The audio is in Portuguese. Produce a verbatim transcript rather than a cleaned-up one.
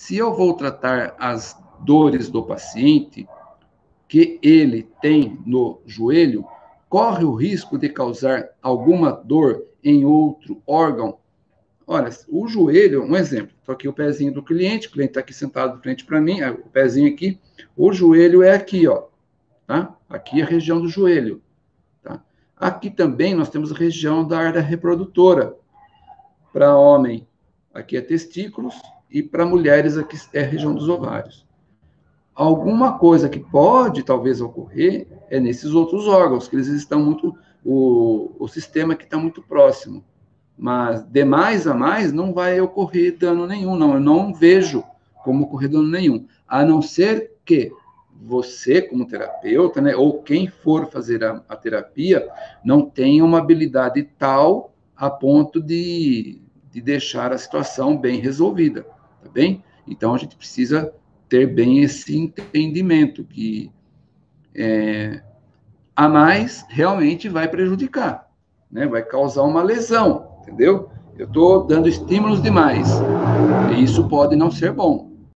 Se eu vou tratar as dores do paciente que ele tem no joelho, corre o risco de causar alguma dor em outro órgão? Olha, o joelho, um exemplo, estou aqui o pezinho do cliente, o cliente está aqui sentado de frente para mim, o pezinho aqui, o joelho é aqui, ó, tá? Aqui é a região do joelho, tá? Aqui também nós temos a região da área reprodutora. Para homem, aqui é testículos, e para mulheres, aqui é a região dos ovários. Alguma coisa que pode, talvez, ocorrer é nesses outros órgãos, que eles estão muito, o, o sistema que está muito próximo. Mas de mais a mais não vai ocorrer dano nenhum, não. Eu não vejo como ocorrer dano nenhum. A não ser que você, como terapeuta, né, ou quem for fazer a, a terapia, não tenha uma habilidade tal a ponto de, de deixar a situação bem resolvida, tá bem? Então, a gente precisa ter bem esse entendimento, que é, a mais realmente vai prejudicar, né? Vai causar uma lesão, entendeu? Eu estou dando estímulos demais, e isso pode não ser bom.